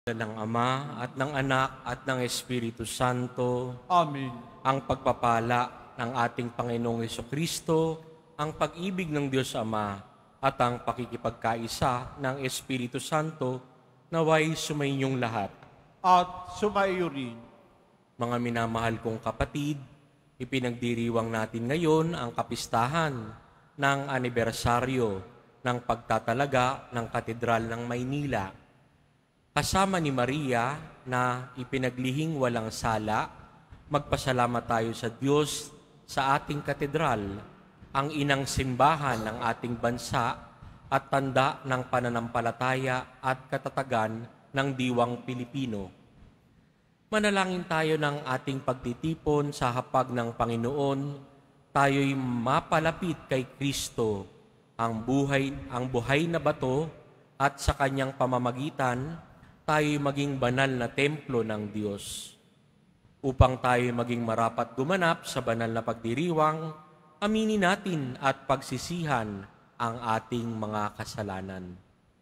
Ng Ama at ng Anak at ng Espiritu Santo, Amen. ang pagpapala ng ating Panginoong Hesukristo, ang pag-ibig ng Diyos Ama at ang pakikipagkaisa ng Espiritu Santo naway sumainyong lahat. At sumaiyo rin. Mga minamahal kong kapatid, ipinagdiriwang natin ngayon ang kapistahan ng anibersaryo ng pagtatalaga ng Katedral ng Maynila. Kasama ni Maria na ipinaglihing walang sala, magpasalamat tayo sa Diyos sa ating katedral, ang inang simbahan ng ating bansa at tanda ng pananampalataya at katatagan ng diwang Pilipino. Manalangin tayo ng ating pagtitipon sa hapag ng Panginoon, tayo'y mapalapit kay Kristo, ang buhay na bato, at sa kanyang pamamagitan, tayo'y maging banal na templo ng Diyos. Upang tayo'y maging marapat gumanap sa banal na pagdiriwang, aminin natin at pagsisihan ang ating mga kasalanan.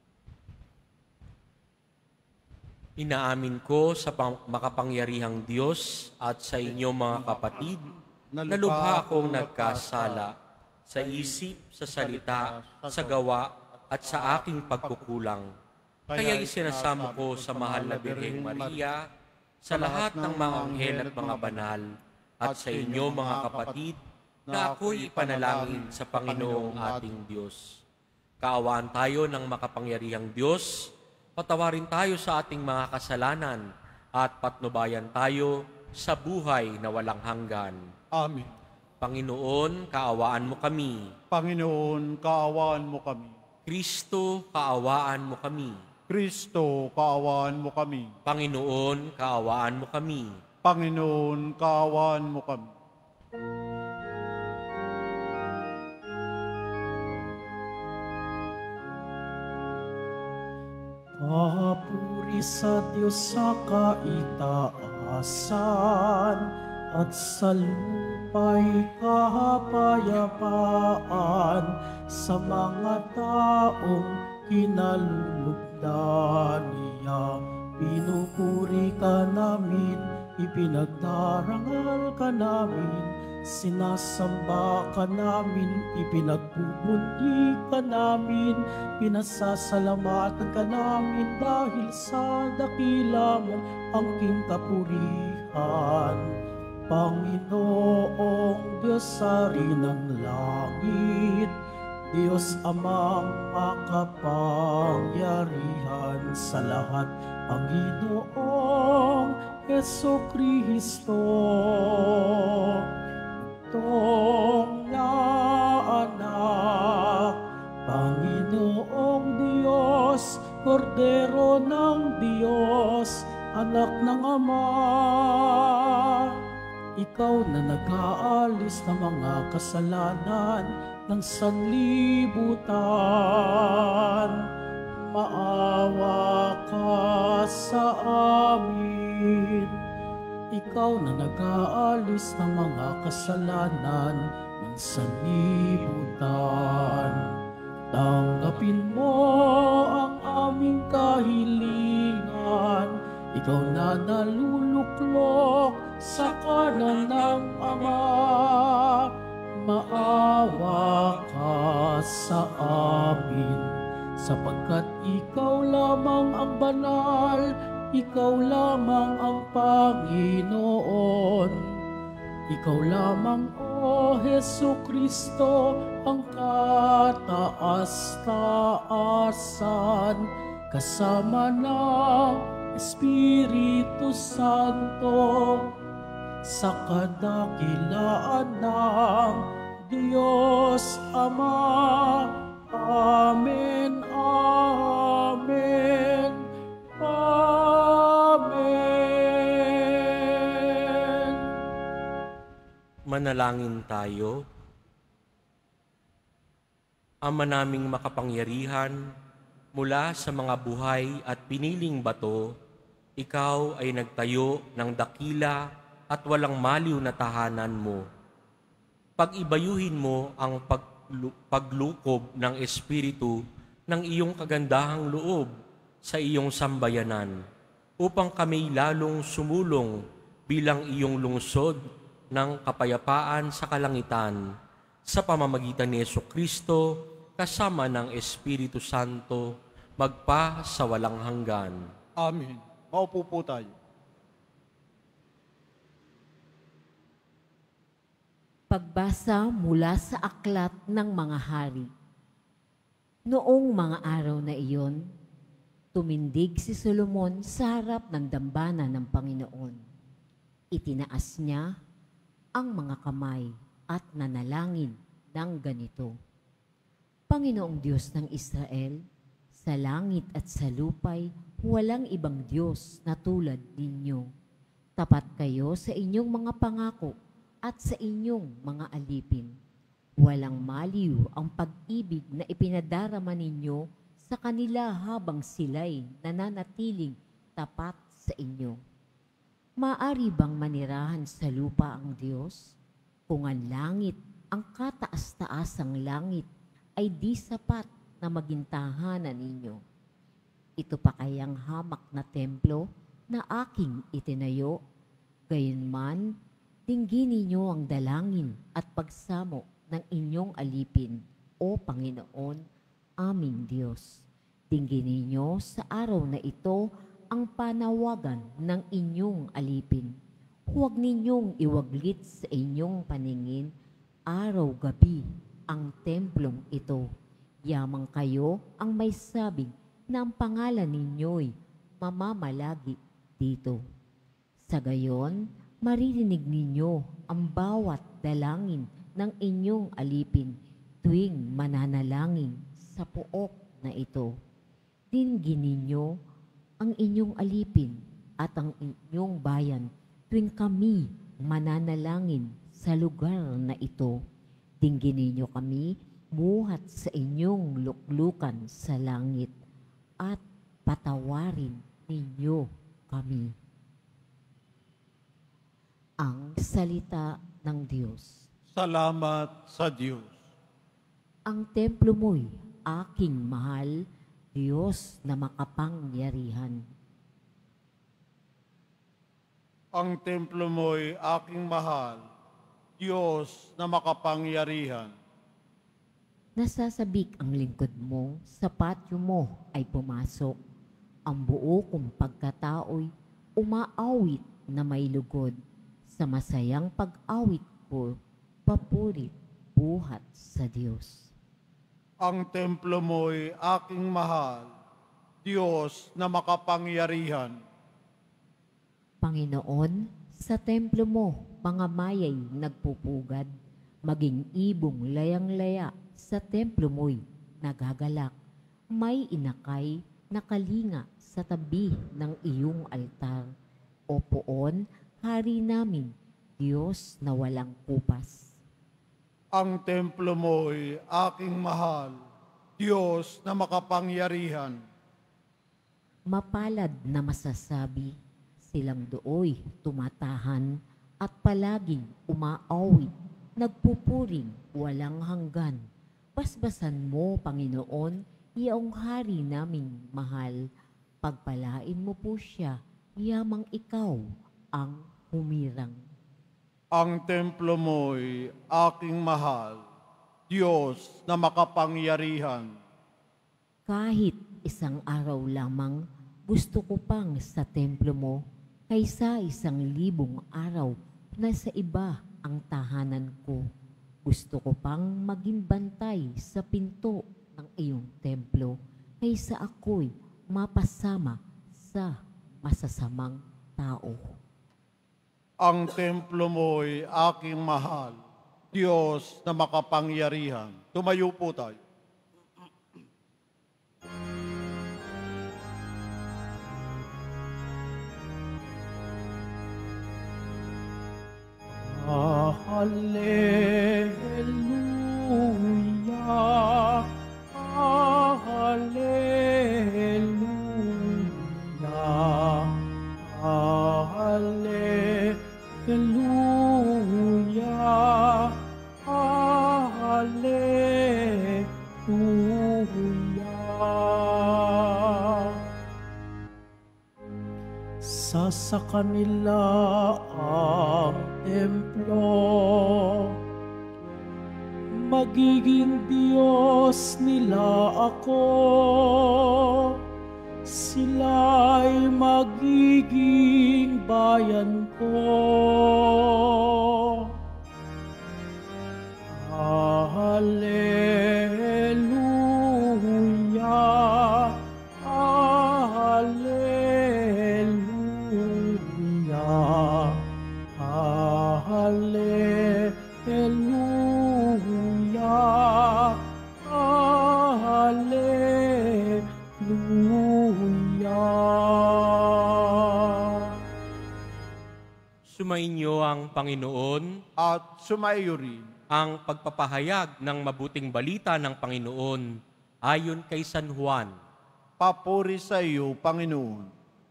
Inaamin ko sa makapangyarihang Diyos at sa inyong mga kapatid na lubha akong nagkasala sa isip, sa salita, sa gawa at sa aking pagkukulang. Kaya isinasamo ko sa mahal na Birheng Maria, sa lahat ng mga anghel at mga banal, at sa inyo mga kapatid, na ako'y ipanalangin sa Panginoong ating Diyos. Kaawaan tayo ng makapangyarihang Diyos, patawarin tayo sa ating mga kasalanan, at patnubayan tayo sa buhay na walang hanggan. Amen. Panginoon, kaawaan mo kami. Panginoon, kaawaan mo kami. Kristo, kaawaan mo kami. Kristo, kaawaan mo kami. Panginoon, kaawaan mo kami. Panginoon, kaawaan mo kami. Papuri sa Diyos sa kaitaasan at sa lupa'y kapayapaan sa mga taong kinalulugdan niya. Pinupuri ka namin, ipinagdarangal ka namin, sinasamba ka namin, ipinagpupundi ka namin, pinasasalamatan ka namin dahil sa dakila mo ang king kapurihan. Panginoong Diyos Hari ng langit, Diyos Amang makapangyarihan sa lahat, Panginoong Hesukristo, Tong na anak, Panginoong Diyos, Kordero ng Diyos, anak ng Ama. Ikaw na nag-aalis ng mga kasalanan ng sanlibutan, maawa ka sa amin. Ikaw na nag-aalis ng mga kasalanan ng sanlibutan, tanggapin mo ang aming kahilingan. Ikaw na naluluklok sa kanan ng Ama, maawa ka sa amin, sapagkat ikaw lamang ang banal, ikaw lamang ang Panginoon. Ikaw lamang, O Hesukristo, ang kataas-taasan, kasama ng Espiritu Santo, sa kadakilaan ng Diyos Ama. Amen, amen, amen. Manalangin tayo. Ama naming makapangyarihan, mula sa mga buhay at piniling bato, ikaw ay nagtayo ng dakila at walang maliw na tahanan mo. Pag-ibayuhin mo ang paglukob ng Espiritu ng iyong kagandahang loob sa iyong sambayanan. upang kami lalong sumulong bilang iyong lungsod ng kapayapaan sa kalangitan, sa pamamagitan ni Jesucristo, kasama ng Espiritu Santo, magpa sa walang hanggan. Amen. Maupo po tayo. Pagbasa mula sa Aklat ng Mga Hari. Noong mga araw na iyon, tumindig si Solomon sa harap ng dambana ng Panginoon. Itinaas niya ang mga kamay at nanalangin ng ganito: Panginoong Diyos ng Israel, sa langit at sa lupay, walang ibang Diyos na tulad ninyo. Tapat kayo sa inyong mga pangako at sa inyong mga alipin. Walang maliw ang pag-ibig na ipinadarama ninyo sa kanila habang sila'y nananatiling tapat sa inyo. Maari bang manirahan sa lupa ang Diyos? Kung ang langit, ang kataas-taasang langit, ay di sapat na maging tahanan ninyo. Ito pa kayang hamak na templo na aking itinayo? Gayunman, dinggin ninyo ang dalangin at pagsamo ng inyong alipin, O Panginoon, aming Diyos. Dinggin ninyo sa araw na ito ang panawagan ng inyong alipin. Huwag ninyong iwaglit sa inyong paningin araw-gabi ang templong ito. Yamang kayo ang may sabing na ang pangalan ninyo'y mamamalagi dito. Sa gayon, maririnig ninyo ang bawat dalangin ng inyong alipin tuwing mananalangin sa pook na ito. Dinggin ninyo ang inyong alipin at ang inyong bayan tuwing kami mananalangin sa lugar na ito. Dinggin ninyo kami buhat sa inyong luklukan sa langit at patawarin ninyo kami. Ang salita ng Diyos. Salamat sa Diyos. Ang templo mo'y aking mahal, Diyos na makapangyarihan. Ang templo mo'y aking mahal, Diyos na makapangyarihan. Nasasabik ang lingkod mo, sa patio mo ay pumasok. Ang buo kong pagkatao'y umaawit na may lugod. Sa masayang pag-awit ko, papurit buhat sa Diyos. Ang templo mo'y aking mahal, Diyos na makapangyarihan. Panginoon, sa templo mo, mga mayay nagpupugad, maging ibong layang-laya sa templo mo'y nagagalak. May inakay na kalinga sa tabi ng iyong altar. O poon, Hari namin, Diyos na walang kupas. Ang templo mo'y aking mahal, Diyos na makapangyarihan. Mapalad na masasabi, silang dooy tumatahan at palaging umaawit, nagpupuring walang hanggan. Basbasan mo, Panginoon, iyong hari naming mahal. Pagpalain mo po siya, yamang ikaw ang humirang. Ang templo mo'y aking mahal, Diyos na makapangyarihan. Kahit isang araw lamang, gusto ko pang sa templo mo, kaysa 1,000 araw na sa iba ang tahanan ko. Gusto ko pang maging bantay sa pinto ng iyong templo, kaysa ako'y mapasama sa masasamang tao. Ang templo mo'y aking mahal, Diyos na makapangyarihan. Tumayo po tayo. Hallelujah, hallelujah, hallelujah, hallelujah. isa sa kanila ang templo. Magiging Diyos nila ako, sila'y magiging bayan ko. Hallelujah, Hallelujah, Hallelujah, Hallelujah. Sumainyo ang Panginoon. At sumaiyo rin. Ang pagpapahayag ng mabuting balita ng Panginoon ayon kay San Juan. Papuri sa iyo, Panginoon.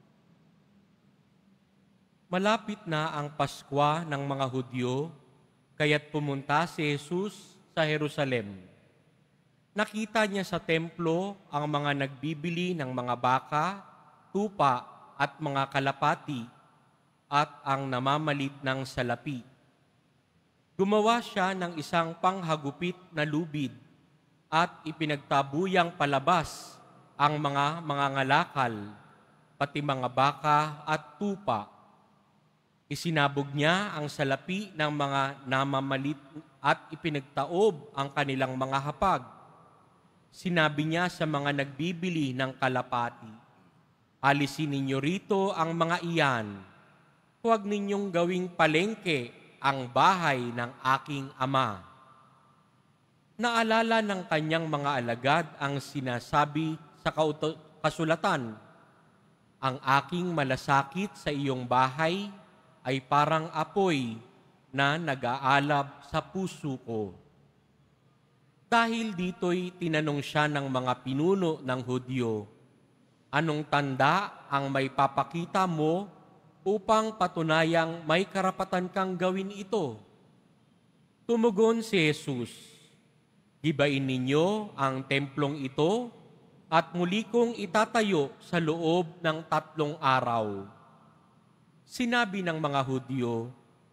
Malapit na ang Paskwa ng mga Hudyo, kaya't pumunta si Jesus sa Jerusalem. Nakita niya sa templo ang mga nagbibili ng mga baka, tupa at mga kalapati at ang namamalit ng salapi. Gumawa siya ng isang panghagupit na lubid at ipinagtabuyang palabas ang mga mangangalakal, pati mga baka at tupa. Isinabog niya ang salapi ng mga namamalit at ipinagtaob ang kanilang mga hapag. Sinabi niya sa mga nagbibili ng kalapati, "Alisin ninyo rito ang mga iyan. Huwag ninyong gawing palengke ang bahay ng aking ama." Naalala ng kanyang mga alagad ang sinasabi sa kasulatan, "Ang aking malasakit sa iyong bahay ay parang apoy na nag-aalab sa puso ko." Dahil dito'y tinanong siya ng mga pinuno ng Hudyo, "Anong tanda ang may papakita mo upang patunayang may karapatan kang gawin ito?" Tumugon si Jesus, "Gibain ninyo ang templong ito at muli kong itatayo sa loob ng 3 araw. Sinabi ng mga Hudyo,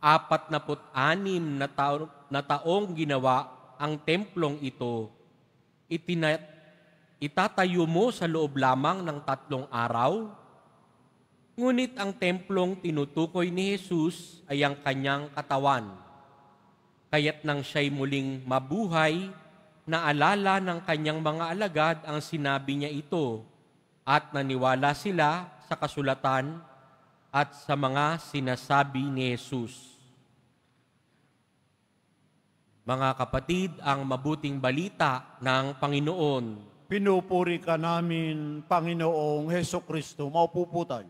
46 na taong ginawa ang templong ito. Itatayo mo sa loob lamang ng 3 araw? Ngunit ang templong tinutukoy ni Jesus ay ang kanyang katawan. Kaya't nang siya'y muling mabuhay, naalala ng kanyang mga alagad ang sinabi niya ito at naniwala sila sa kasulatan at sa mga sinasabi ni Jesus. Mga kapatid, ang mabuting balita ng Panginoon. Pinupuri ka namin, Panginoong Hesukristo. Maupo po tayo.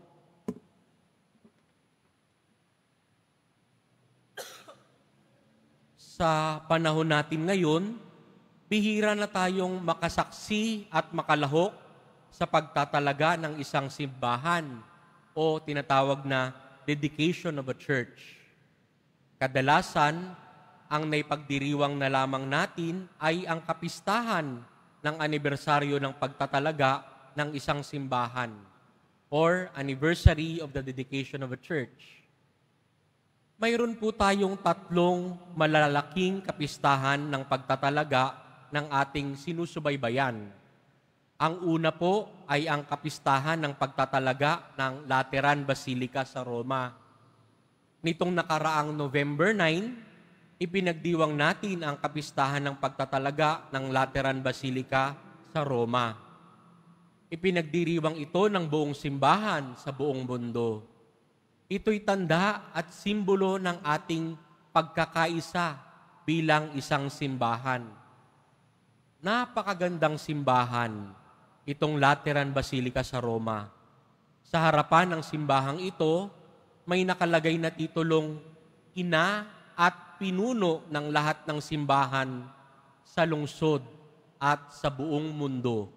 Sa panahon natin ngayon, bihira na tayong makasaksi at makalahok sa pagtatalaga ng isang simbahan o tinatawag na dedication of a church. Kadalasan, ang naipagdiriwang na lamang natin ay ang kapistahan ng anibersaryo ng pagtatalaga ng isang simbahan or anniversary of the dedication of a church. Mayroon po tayong 3 malalaking kapistahan ng pagtatalaga ng ating sinusubaybayan. Ang una po ay ang kapistahan ng pagtatalaga ng Lateran Basilica sa Roma. Nitong nakaraang November 9, ipinagdiwang natin ang kapistahan ng pagtatalaga ng Lateran Basilica sa Roma. Ipinagdiriwang ito ng buong simbahan sa buong mundo. Ito'y tanda at simbolo ng ating pagkakaisa bilang isang simbahan. Napakagandang simbahan itong Lateran Basilica sa Roma. Sa harapan ng simbahang ito, may nakalagay na titulong Ina at Pinuno ng lahat ng simbahan sa lungsod at sa buong mundo.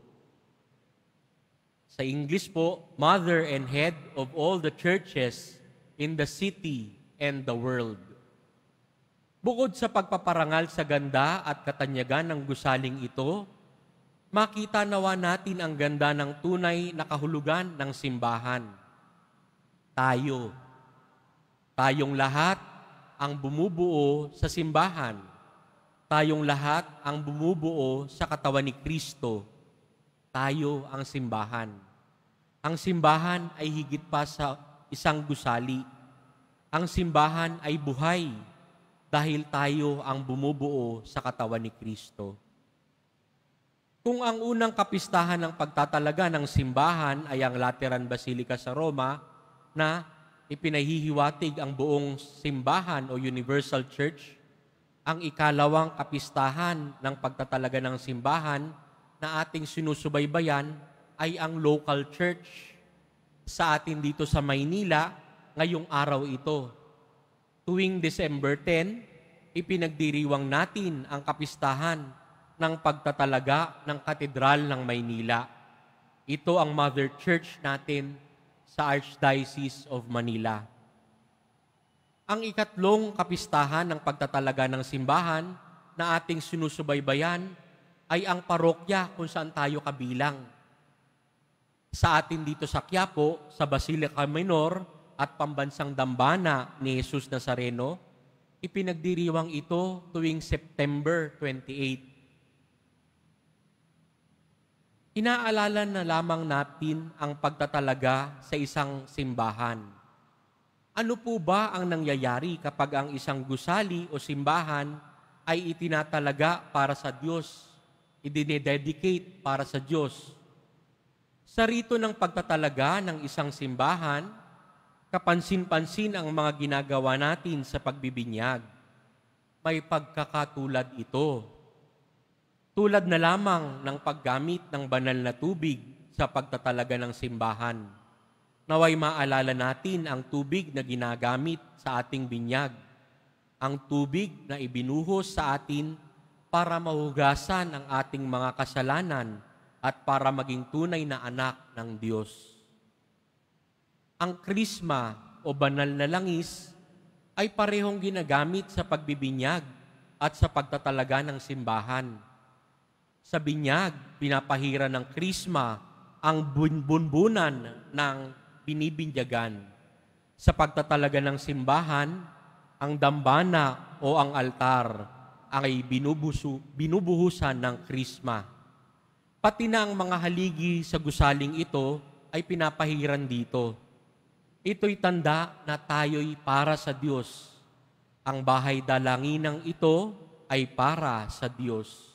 Sa English po, Mother and Head of all the churches in the city and the world. Bukod sa pagpaparangal sa ganda at katanyagan ng gusaling ito, makita nawa natin ang ganda ng tunay na kahulugan ng simbahan. tayo. Tayong lahat ang bumubuo sa simbahan. Tayong lahat ang bumubuo sa katawan ni Kristo. Tayo ang simbahan. Ang simbahan ay higit pa sa isang gusali. Ang simbahan ay buhay dahil tayo ang bumubuo sa katawan ni Kristo. Kung ang unang kapistahan ng pagtatalaga ng simbahan ay ang Lateran Basilica sa Roma na ipinahihiwatig ang buong simbahan o Universal Church, ang ikalawang kapistahan ng pagtatalaga ng simbahan na ating sinusubaybayan ay ang local church. Sa atin dito sa Maynila, ngayong araw ito. Tuwing December 10, ipinagdiriwang natin ang kapistahan ng pagtatalaga ng Katedral ng Maynila. Ito ang Mother Church natin sa Archdiocese of Manila. Ang ikatlong kapistahan ng pagtatalaga ng simbahan na ating sinusubaybayan ay ang parokya kung saan tayo kabilang. Sa atin dito sa Quiapo, sa Basilica Minor at Pambansang Dambana ni Jesus Nazareno, ipinagdiriwang ito tuwing September 28. Inaalala na lamang natin ang pagtatalaga sa isang simbahan. Ano po ba ang nangyayari kapag ang isang gusali o simbahan ay itinatalaga para sa Diyos, idinededicate para sa Diyos? Sa rito ng pagtatalaga ng isang simbahan, kapansin-pansin ang mga ginagawa natin sa pagbibinyag. May pagkakatulad ito. Tulad na lamang ng paggamit ng banal na tubig sa pagtatalaga ng simbahan. Naway maalala natin ang tubig na ginagamit sa ating binyag. Ang tubig na ibinuhos sa atin para mahugasan ang ating mga kasalanan at para maging tunay na anak ng Diyos. Ang krisma o banal na langis ay parehong ginagamit sa pagbibinyag at sa pagtatalaga ng simbahan. Sa binyag, pinapahira ng krisma ang bunbunan ng binibinyagan. Sa pagtatalaga ng simbahan, ang dambana o ang altar ay binubuhusan ng krisma. Pati na ang mga haligi sa gusaling ito ay pinapahiran dito. Ito'y tanda na tayo'y para sa Diyos. Ang bahay dalanginang ito ay para sa Diyos.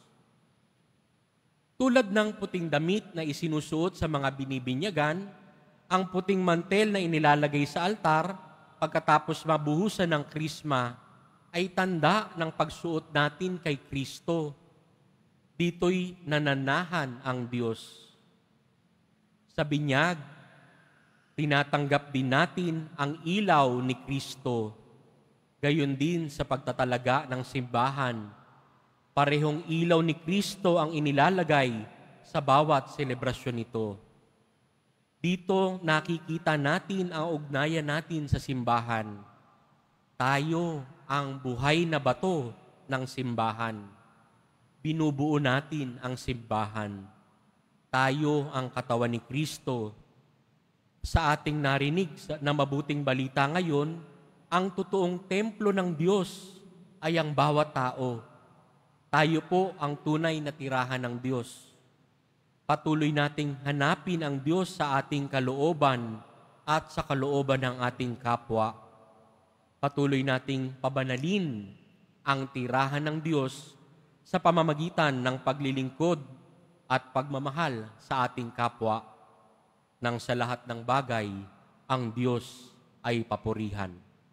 Tulad ng puting damit na isinusuot sa mga binibinyagan, ang puting mantel na inilalagay sa altar pagkatapos mabuhusan ng krisma ay tanda ng pagsuot natin kay Kristo. Dito'y nananahan ang Diyos. Sa binyag, tinatanggap din natin ang ilaw ni Kristo. Gayon din sa pagtatalaga ng simbahan. Parehong ilaw ni Kristo ang inilalagay sa bawat selebrasyon nito. Dito nakikita natin ang ugnayan natin sa simbahan. Tayo ang buhay na bato ng simbahan. Binubuo natin ang simbahan. Tayo ang katawan ni Kristo. Sa ating narinig na mabuting balita ngayon, ang totoong templo ng Diyos ay ang bawat tao. Tayo po ang tunay na tirahan ng Diyos. Patuloy nating hanapin ang Diyos sa ating kalooban at sa kalooban ng ating kapwa. Patuloy nating pabanalin ang tirahan ng Diyos sa pamamagitan ng paglilingkod at pagmamahal sa ating kapwa. Nang sa lahat ng bagay, ang Diyos ay papurihan.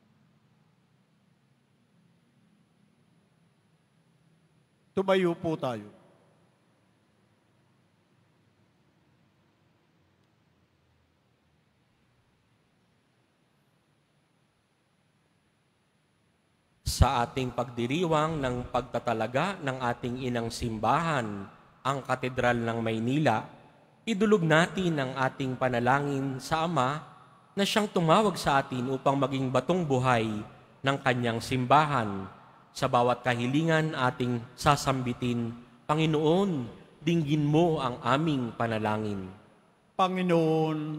Tumayo po tayo. Sa ating pagdiriwang ng pagtatalaga ng ating inang simbahan, ang Katedral ng Maynila, idulog natin ang ating panalangin sa Ama na siyang tumawag sa atin upang maging batong buhay ng kanyang simbahan. Sa bawat kahilingan ating sasambitin, Panginoon, dinggin mo ang aming panalangin. Panginoon,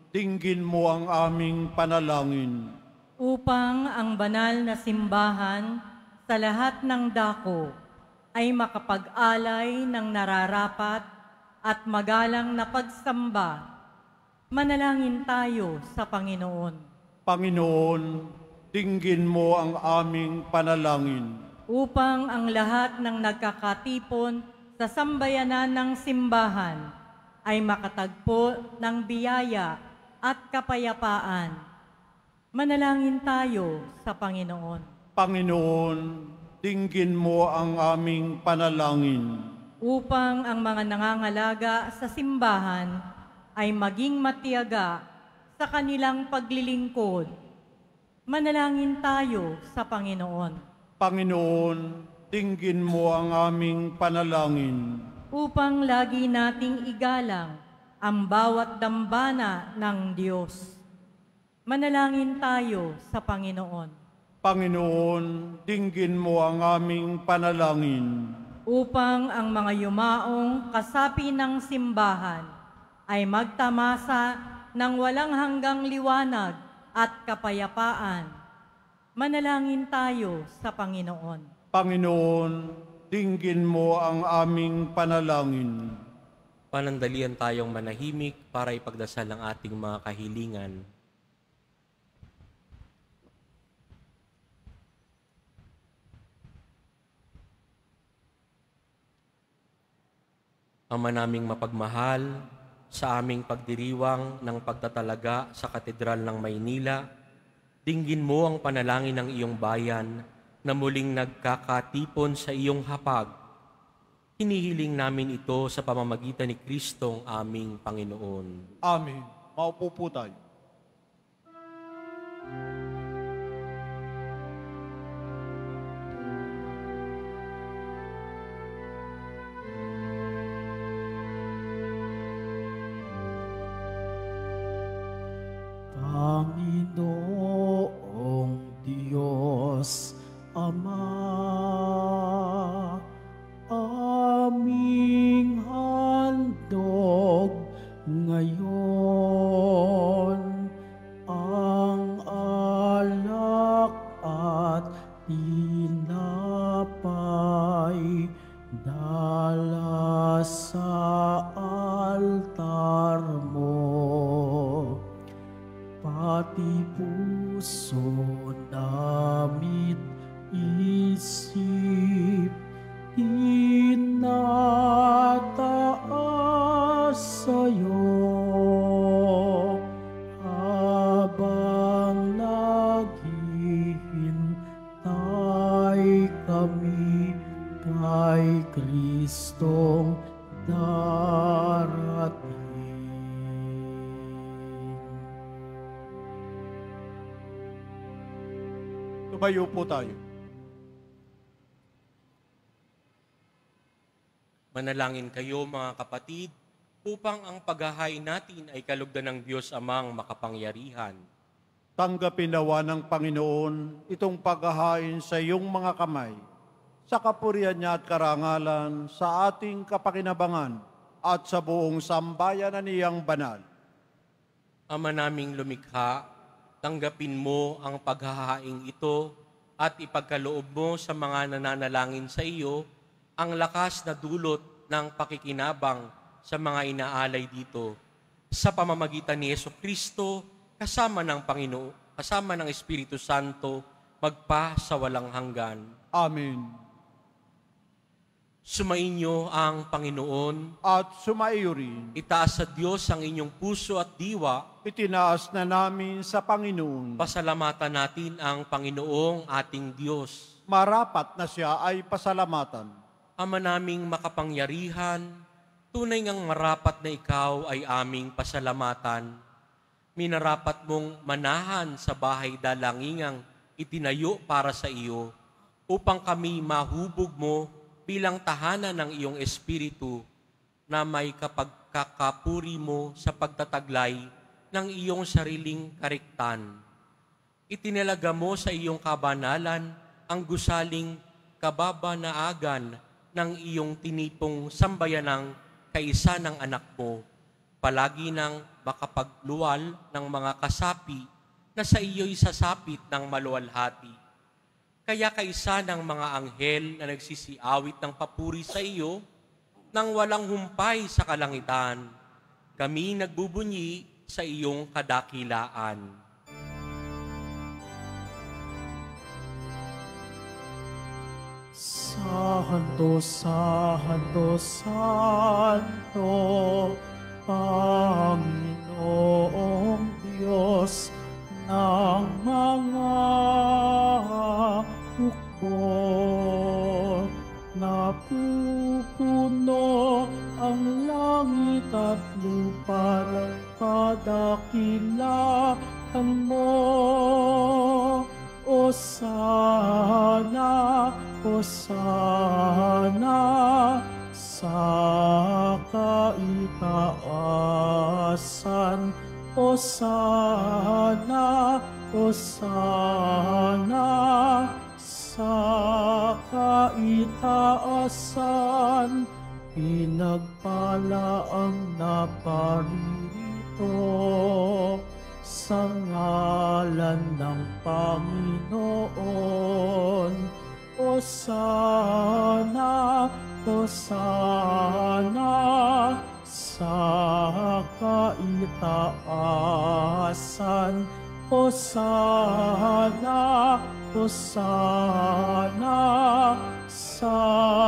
dinggin mo ang aming panalangin. Upang ang banal na simbahan sa lahat ng dako ay makapag-alay ng nararapat at magalang na pagsamba. Manalangin tayo sa Panginoon. Panginoon, dinggin mo ang aming panalangin. Upang ang lahat ng nagkakatipon sa sambayanan ng simbahan ay makatagpo ng biyaya at kapayapaan. Manalangin tayo sa Panginoon. Panginoon, dinggin mo ang aming panalangin. Upang ang mga nangangalaga sa simbahan ay maging matiyaga sa kanilang paglilingkod. Manalangin tayo sa Panginoon. Panginoon, dinggin mo ang aming panalangin. Upang lagi nating igalang ang bawat dambana ng Diyos. Manalangin tayo sa Panginoon. Panginoon, dinggin mo ang aming panalangin. Upang ang mga yumaong kasapi ng simbahan ay magtamasa ng walang hanggang liwanag at kapayapaan. Manalangin tayo sa Panginoon. Panginoon, dinggin mo ang aming panalangin. Panandalian tayong manahimik para ipagdasal ang ating mga kahilingan. Ama naming mapagmahal, sa aming pagdiriwang ng pagtatalaga sa Katedral ng Maynila, dinggin mo ang panalangin ng iyong bayan na muling nagkakatipon sa iyong hapag. Hinihiling namin ito sa pamamagitan ni Kristong aming Panginoon. Amen. Maupo po tayo. Panginoong Diyos, Ama, aming handog ngayon ang alak at tinapay dala sa altar mo. Pati puso namit isip tinataas sa'yo habang naghihintay kami kay Kristong darating. Tumayo po tayo. Manalangin kayo mga kapatid, upang ang paghahain natin ay kalugdan ng Diyos Amang makapangyarihan. Tanggapin nawa ng Panginoon itong paghahain sa iyong mga kamay, sa kapurihan niya at karangalan, sa ating kapakinabangan at sa buong sambayan na niyang banal. Ama naming lumikha, tanggapin mo ang paghahaing ito at ipagkaloob mo sa mga nananalangin sa iyo ang lakas na dulot ng pakikinabang sa mga inaalay dito sa pamamagitan ni Jesucristo kasama ng Panginoon, kasama ng Espiritu Santo, magpa sa walang hanggan. Amen. Sumainyo ang Panginoon. At sumaiyo rin, Itaas sa Diyos ang inyong puso at diwa. itinaas na namin sa Panginoon. Pasalamatan natin ang Panginoong ating Diyos. Marapat na siya ay pasalamatan. Ama naming makapangyarihan, tunay ngang marapat na ikaw ay aming pasalamatan. Minarapat mong manahan sa bahay dalangingang itinayo para sa iyo, upang kami mahubog mo bilang tahanan ng iyong Espiritu na may kapagkakapuri mo sa pagtataglay ng iyong sariling kariktan. Itinalaga mo sa iyong kabanalan ang gusaling kababanaagan ng iyong tinipong sambayanang kaisa ng anak mo, palagi nang makapagluwal ng mga kasapi na sa iyo'y sasapit ng maluwalhati. Kaya kaisa ng mga anghel na nagsisiawit ng papuri sa iyo, nang walang humpay sa kalangitan, kami nagbubunyi sa iyong kadakilaan. Santo, Santo, Santo, Panginoong Diyos ng mga hukbo. Napupuno ang langit at lupa ng kadakilaan mo. Hosana, Hosana sa kaitaasan. Hosana, Hosana sa kaitaasan. Pinagpala ang naparirito sa ngalan ng Panginoon. Hosana, Hosana sa kaitaasan. Hosana, Hosana sa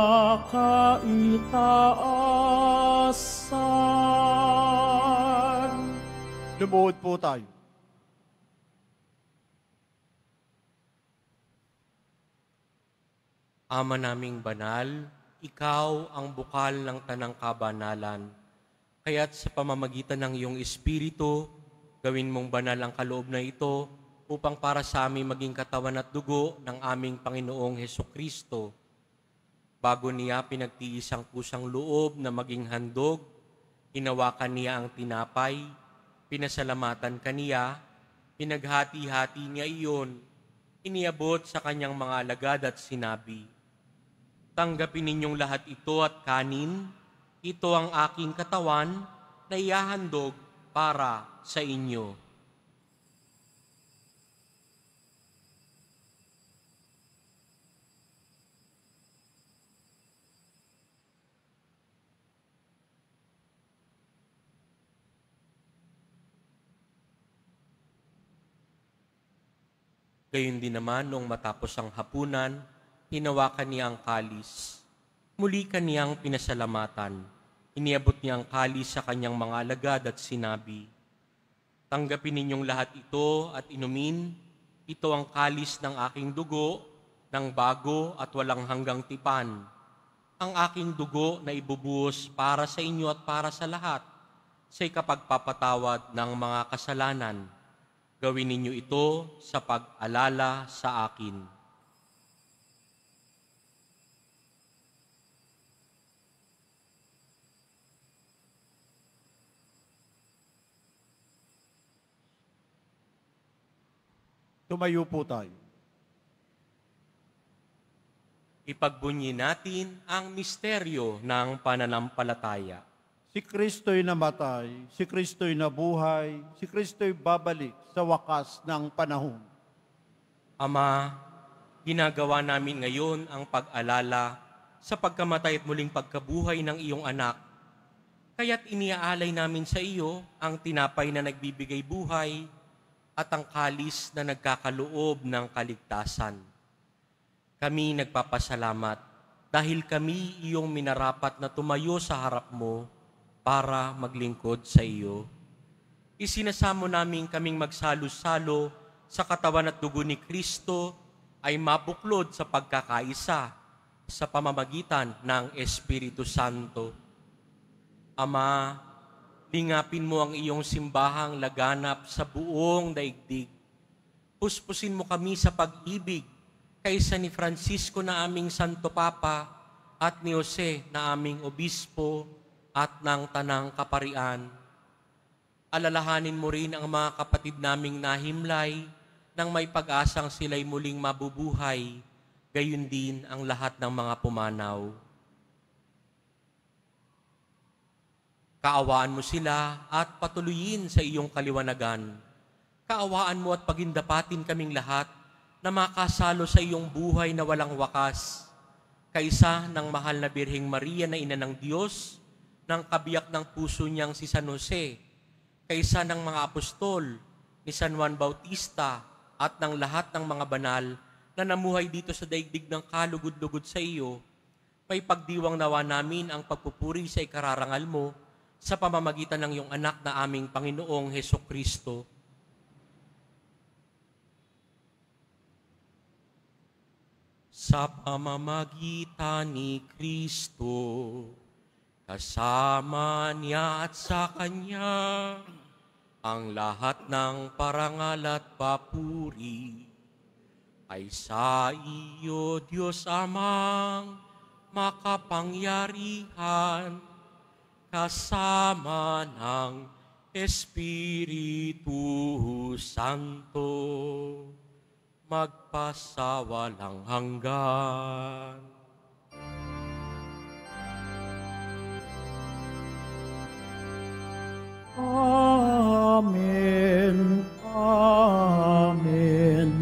kaitaasan. Lumuhod po tayo. Ama naming banal, ikaw ang bukal ng tanang kabanalan. Kaya't sa pamamagitan ng iyong Espiritu, gawin mong banal ang kaloob na ito upang para sa aming maging katawan at dugo ng aming Panginoong Hesukristo. Bago niya pinagtiis ang kusang loob na maging handog, hinawakan niya ang tinapay, pinasalamatan kaniya, pinaghati-hati niya iyon, iniabot sa kanyang mga alagad at sinabi, "Tanggapin ninyong lahat ito at kanin, ito ang aking katawan na ihahandog para sa inyo." Gayon din naman noong matapos ang hapunan, hinawakan niya ang kalis. Muli kaniyang pinasalamatan. Iniabot niya ang kalis sa kanyang mga alagad at sinabi, "Tanggapin ninyong lahat ito at inumin. Ito ang kalis ng aking dugo, ng bago at walang hanggang tipan. Ang aking dugo na ibubuhos para sa inyo at para sa lahat, sa ikapagpapatawad ng mga kasalanan. Gawin ninyo ito sa pag-alala sa akin." Tumayo po tayo. Ipagbunyi natin ang misteryo ng pananampalataya. Si Kristo'y namatay, si Kristo'y nabuhay, si Kristo'y babalik sa wakas ng panahon. Ama, ginagawa namin ngayon ang pag-alala sa pagkamatay at muling pagkabuhay ng iyong anak. Kaya't iniaalay namin sa iyo ang tinapay na nagbibigay buhay at ang kalis na nagkakaloob ng kaligtasan. Kami nagpapasalamat dahil kami iyong minarapat na tumayo sa harap mo para maglingkod sa iyo. Isinasamo namin kaming magsalo-salo sa katawan at dugo ni Kristo ay mabuklod sa pagkakaisa sa pamamagitan ng Espiritu Santo. Ama, lingapin mo ang iyong simbahang laganap sa buong daigdig. Puspusin mo kami sa pag-ibig kaysa ni Francisco na aming Santo Papa at ni Jose na aming Obispo at ng Tanang Kaparian. Alalahanin mo rin ang mga kapatid naming nahimlay nang may pag-asang sila'y muling mabubuhay, gayon din ang lahat ng mga pumanaw. Kaawaan mo sila at patuloyin sa iyong kaliwanagan. Kaawaan mo at pagindapatin kaming lahat na makasalo sa iyong buhay na walang wakas. Kaisa ng mahal na Birheng Maria na Ina ng Diyos, ng kabiyak ng puso niyang si San Jose, kaisa ng mga apostol, ni San Juan Bautista, at ng lahat ng mga banal na namuhay dito sa daigdig ng kalugod-lugod sa iyo, may pagdiwang nawa namin ang pagpupuri sa ikararangal mo sa pamamagitan ng iyong anak na aming Panginoong Hesukristo. Sa pamamagitan ni Kristo, kasama niya at sa Kanya, ang lahat ng parangal at papuri ay sa iyo, Diyos Amang makapangyarihan, kasama ng Espiritu Santo, magpasawalang hanggan. Amen. Amen.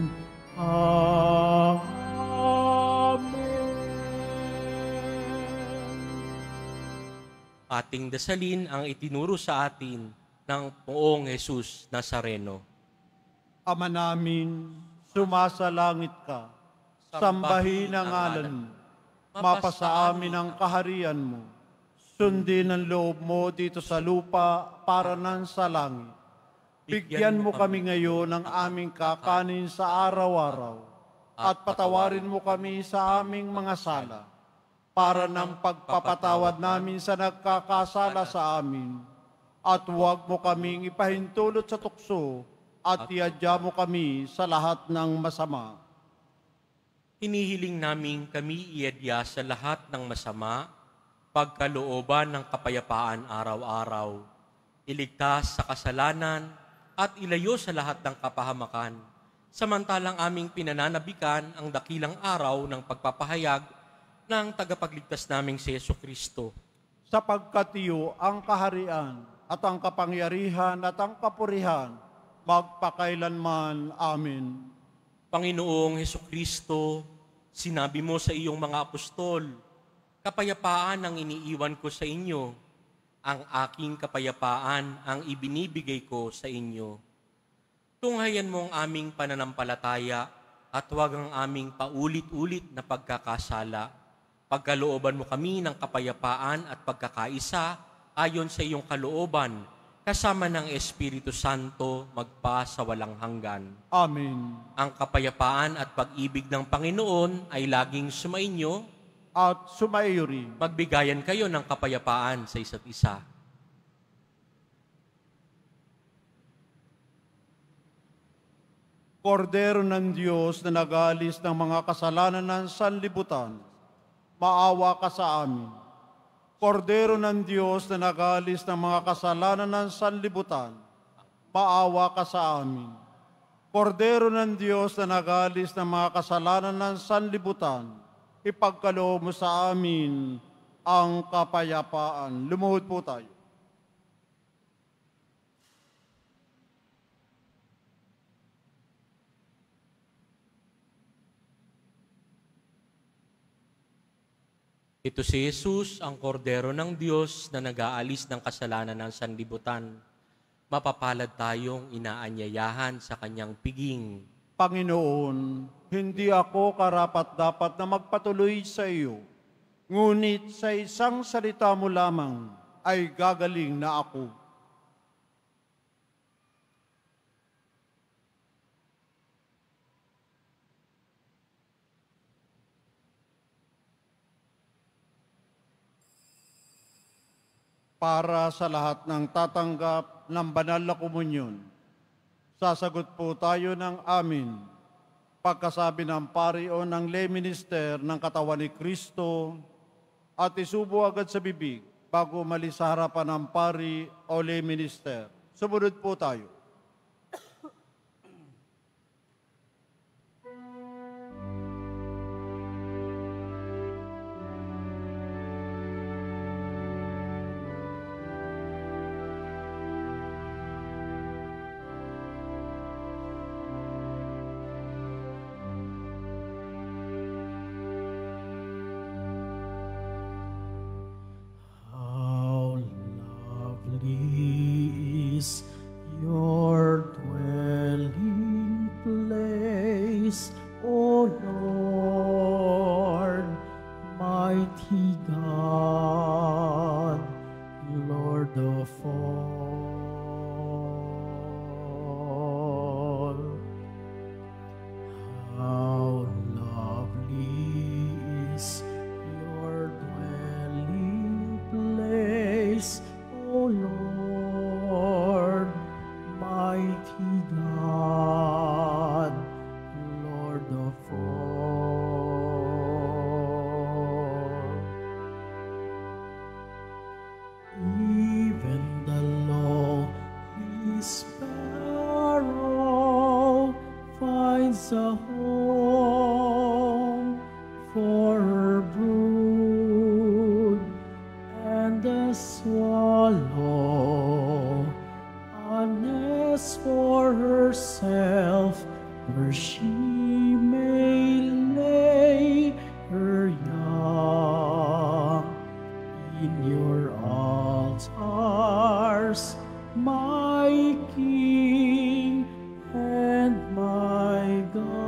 Amen. Ating dasalin ang itinuro sa atin ng Poong Jesus Nazareno. Ama namin, sumasalangit ka, sambahin ang ngalan mo, mapasa amin ang kaharian mo, sundin ang loob mo dito sa lupa para nan sa langit. Bigyan mo kami ngayon ng aming kakanin sa araw-araw, at patawarin mo kami sa aming mga sala, para ng pagpapatawad namin sa nagkakasala sa amin, at huwag mo kaming ipahintulot sa tukso, at iadya mo kami sa lahat ng masama. Hinihiling namin kami iadya sa lahat ng masama, pagkalooban ng kapayapaan araw-araw, iligtas sa kasalanan, at ilayo sa lahat ng kapahamakan, samantalang aming pinananabikan ang dakilang araw ng pagpapahayag ng tagapagligtas naming si Jesucristo. Sapagkat iyo ang kaharian, at ang kapangyarihan, at ang kapurihan, magpakailanman. Amen. Panginoong Jesucristo, sinabi mo sa iyong mga apostol, kapayapaan ang iniiwan ko sa inyo, ang aking kapayapaan ang ibinibigay ko sa inyo. Tunghayan mo ang aming pananampalataya at huwag ang aming paulit-ulit na pagkakasala. Pagkalooban mo kami ng kapayapaan at pagkakaisa ayon sa iyong kalooban, kasama ng Espiritu Santo magpa sa walang hanggan. Amen. Ang kapayapaan at pag-ibig ng Panginoon ay laging sumainyo. At sumaiyo rin. Magbigayan kayo ng kapayapaan sa isa't isa. Kordero ng Diyos na nag-aalis ng mga kasalanan ng sanlibutan, maawa ka sa amin. Kordero ng Diyos na nag-aalis ng mga kasalanan ng sanlibutan, maawa ka sa amin. Kordero ng Diyos na nag-aalis ng mga kasalanan ng sanlibutan, ipagkaloob mo sa amin ang kapayapaan. Lumuhod po tayo. Ito si Jesus, ang kordero ng Diyos na nag-aalis ng kasalanan ng sanlibutan. Mapapalad tayong inaanyayahan sa kanyang piging. Panginoon, hindi ako karapat-dapat na magpatuloy sa iyo, ngunit sa isang salita mo lamang ay gagaling na ako. Para sa lahat ng tatanggap ng banal na komunyon, sasagot po tayo ng amin. Pagkasabi ng pari o ng lay minister ng katawan ni Kristo at isubo agad sa bibig bago umalis sa harapan ng pari o lay minister. Sumunod po tayo. is a home for her brood, and the swallow a nest for herself, where she may lay her young. In your altars, my King and my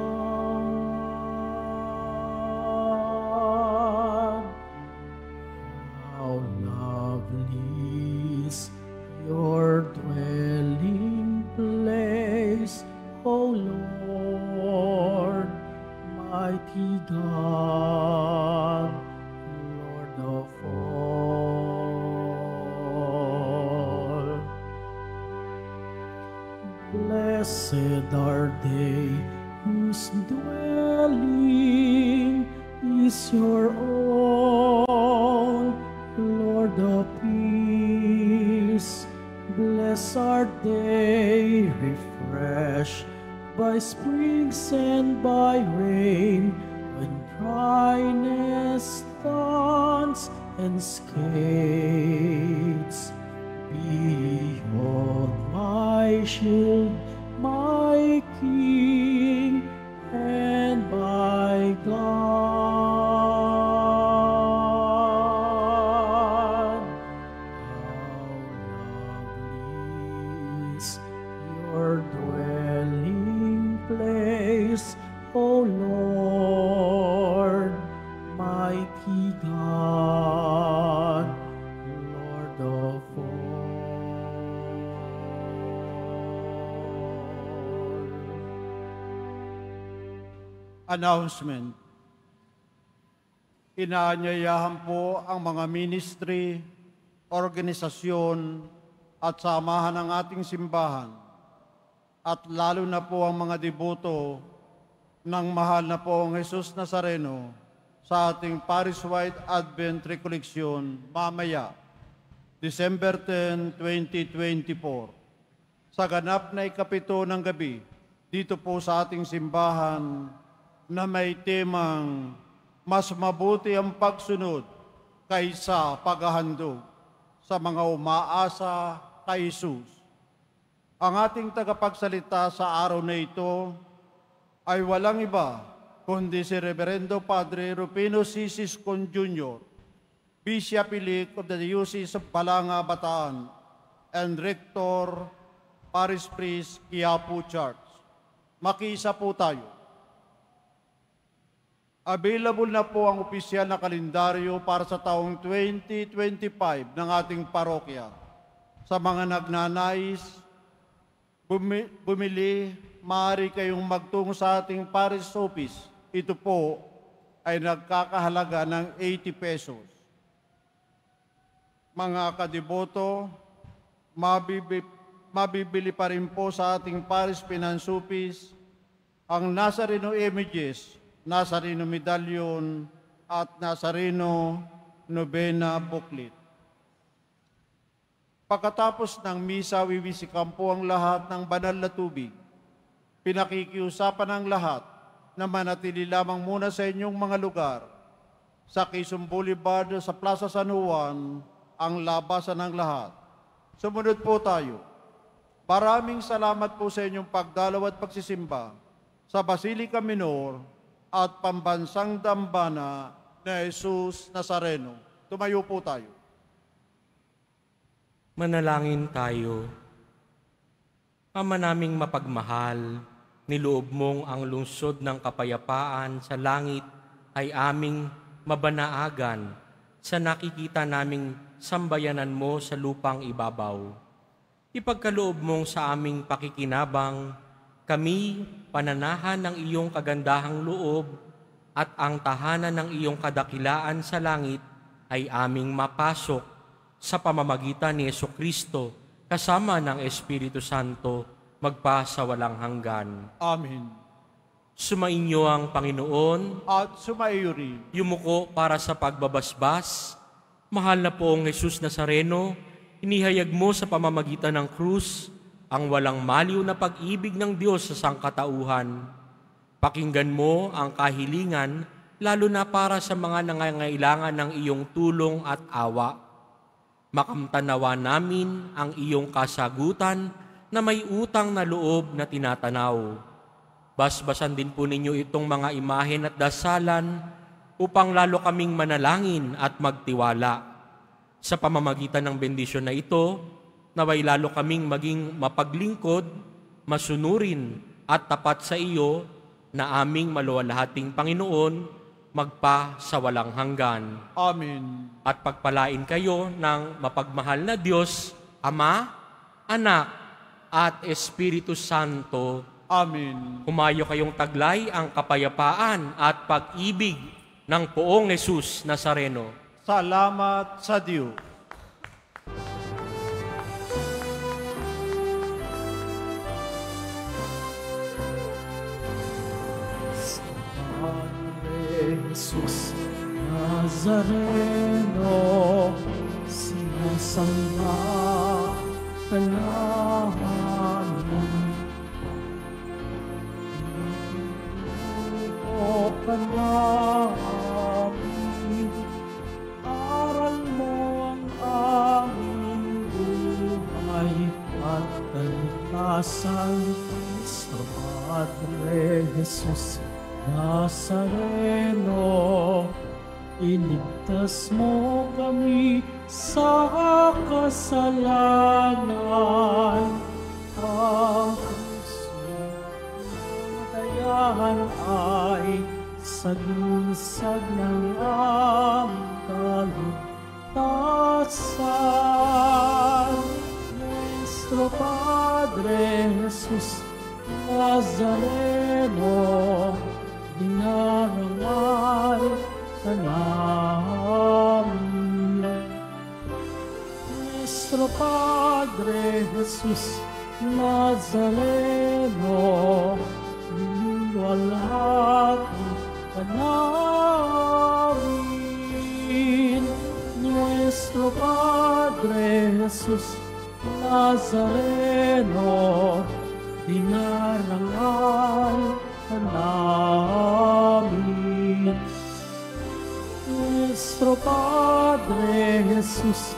God. How lovely is your dwelling place, O Lord, mighty God, Lord of all. Blessed are they whose dwelling is your own, Lord of peace. Blessed are they refreshed by springs and by rain, when dryness taunts and skates. Behold my shield, my King, and my God. How lovely is your dwelling place, O Lord, mighty God, Lord of all. Announcement. Inaanyayahan po ang mga ministry, organisasyon at samahan ng ating simbahan, at lalo na po ang mga deboto ng mahal na poong Jesus Nazareno sa ating Parish-wide Advent Recollection mamaya, December 10, 2024. Sa ganap na ikapito ng gabi, dito po sa ating simbahan na may temang mas mabuti ang pagsunod kaysa paghahandog sa mga umaasa kay Jesus. Ang ating tagapagsalita sa araw na ito ay walang iba kundi si Reverendo Padre Rufino C. Siscon Jr., Bishop Elect of the Diocese of Balanga, Bataan, and Rector, Parish Priest, Quiapo Church. Makiisa po tayo. Available na po ang opisyal na kalendaryo para sa taong 2025 ng ating parokya. Sa mga nagnanais, bumili, maaari kayong magtungo sa ating parish office. Ito po ay nagkakahalaga ng 80 pesos. Mga kadeboto, mabibili pa rin po sa ating parish finance office ang Nazareno images, Nazareno medallion at Nazareno novena booklet. Pagkatapos ng misa, wiwisikan po ang lahat ng banal na tubig. Pinakikiusapan ang lahat na manatili lamang muna sa inyong mga lugar. Sa Quezon Boulevard, sa Plaza San Juan, ang labasan ng lahat. Sumunod po tayo. Maraming salamat po sa inyong pagdalaw at pagsisimba sa Basilica Minor at Pambansang Dambana na Jesus Nazareno. Tumayo po tayo. Manalangin tayo. Ama naming mapagmahal, niloob mong ang lungsod ng kapayapaan sa langit ay aming mabanaagan sa nakikita naming sambayanan mo sa lupang ibabaw. Ipagkaloob mong sa aming pakikinabang, kami pananahan ng iyong kagandahang loob at ang tahanan ng iyong kadakilaan sa langit ay aming mapasok sa pamamagitan ni Jesucristo kasama ng Espiritu Santo magpa sa walang hanggan. Amen. Sumainyo ang Panginoon At sumaiyo rin. yumuko para sa pagbabasbas. Mahal na poong Jesus Nazareno, inihayag mo sa pamamagitan ng krus ang walang maliw na pag-ibig ng Diyos sa sangkatauhan. Pakinggan mo ang kahilingan, lalo na para sa mga nangangailangan ng iyong tulong at awa. Makamtanawa namin ang iyong kasagutan na may utang na loob na tinatanaw. Basbasan din po ninyo itong mga imahen at dasalan upang lalo kaming manalangin at magtiwala. Sa pamamagitan ng bendisyon na ito, naway lalo kaming maging mapaglingkod, masunurin at tapat sa iyo na aming maluwalhating Panginoon, magpa sa walang hanggan. Amen. At pagpalain kayo ng mapagmahal na Diyos, Ama, Anak, at Espiritu Santo. Amen. Humayo kayong taglay ang kapayapaan at pag-ibig ng Poong Jesus Nazareno. Salamat sa Diyos. Padre Jesus Nazareno, sinasamba ka namin. O ka namin, aral mo ang aming buhay at kalikasan. Sa Padre Jesus Nazareno, iligtas mo kami sa kasalanan. Ang kamatayan ay sagisag ng aming kaligtasan. Nuestro Padre Jesus Nazareno, dinarangal ka namin. Nuestro Padre Jesus Nazareno, niluwalhati ka namin. Nuestro Padre Jesus Nazareno, dinarangal ka namin. Nuestro Padre Jesus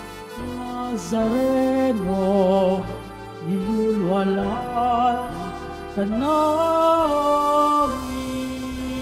Nazareno, nilulwalhati ka namin.